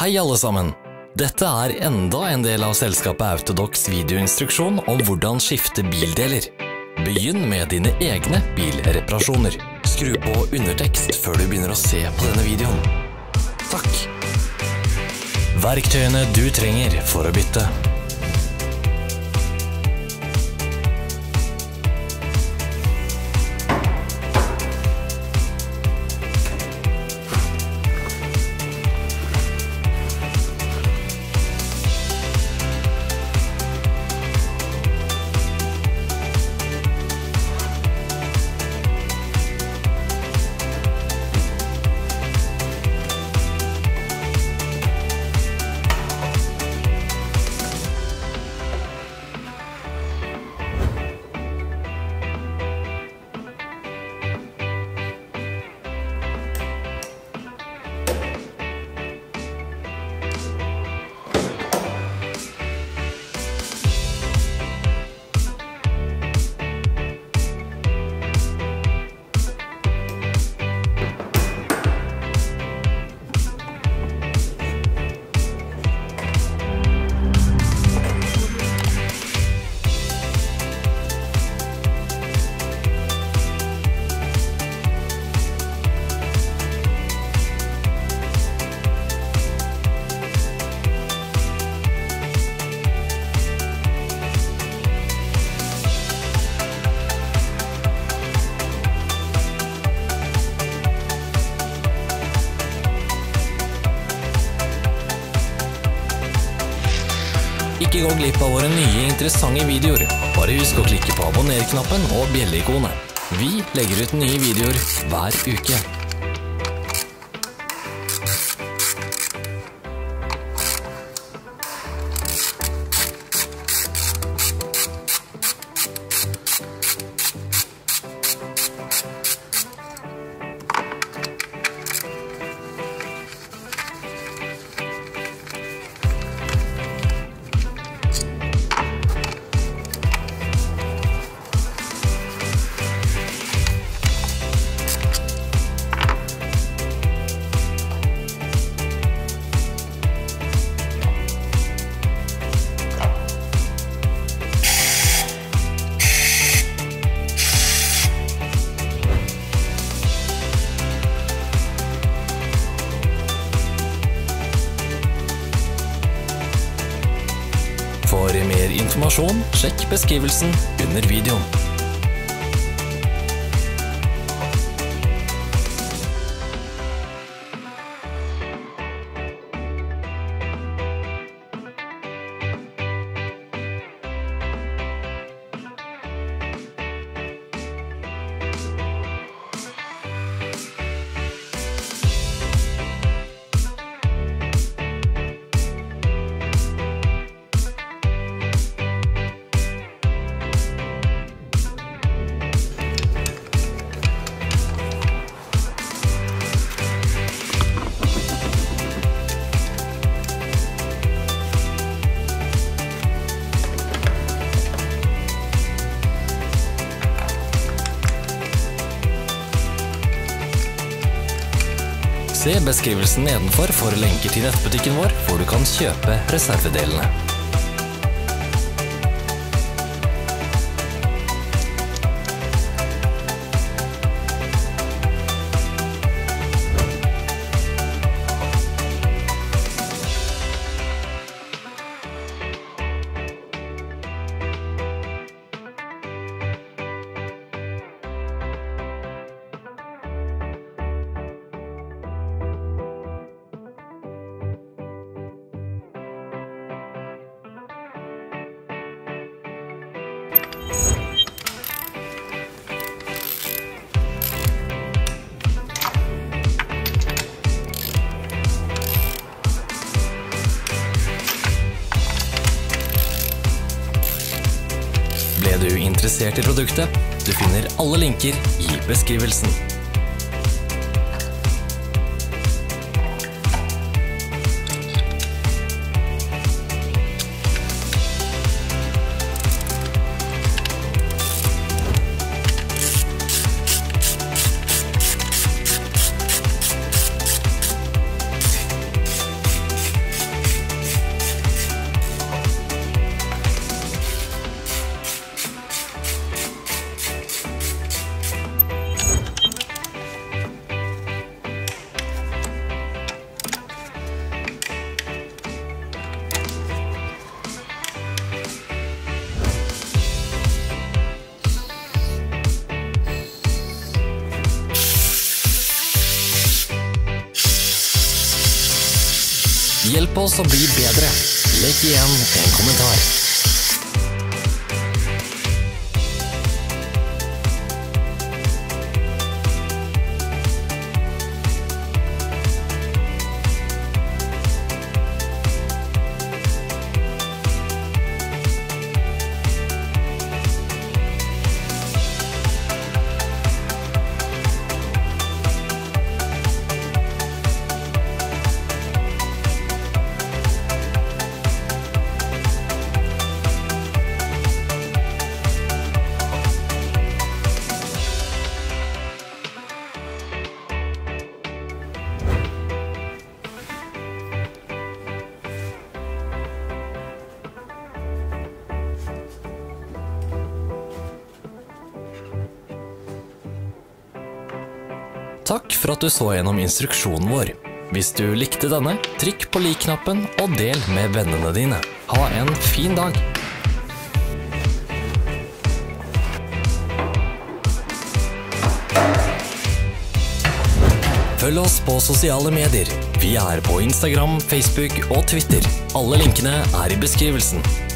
Hei alle sammen! Dette er enda en del av selskapet Autodocs videoinstruksjon om hvordan skifte bildeler. Begynn med dine egne bilreparasjoner. Skru på undertekst før du begynner å se på denne videoen. Takk! Verktøyene du trenger for å bytte. Ikke gå glipp av våre nye interessante videoer. Bare husk å klikke på abonner-knappen og bjelle-ikonet. Vi legger ut nye videoer hver uke. For mer informasjon, sjekk beskrivelsen under videoen. Se beskrivelsen nedenfor for lenker til nettbutikken vår, hvor du kan kjøpe reservedelene. Ble du interessert i produktet? Du finner alle linker i beskrivelsen. Hjelp oss å bli bedre. Legg igjen en kommentar. Takk for at du så gjennom instruksjonen vår. Hvis du likte denne, trykk på like-knappen og del med vennene dine. Ha en fin dag! Følg oss på sosiale medier. Vi er på Instagram, Facebook og Twitter. Alle linkene er i beskrivelsen.